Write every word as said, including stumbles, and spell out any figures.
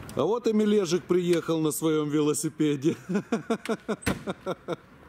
А вот и Мележик приехал на своем велосипеде.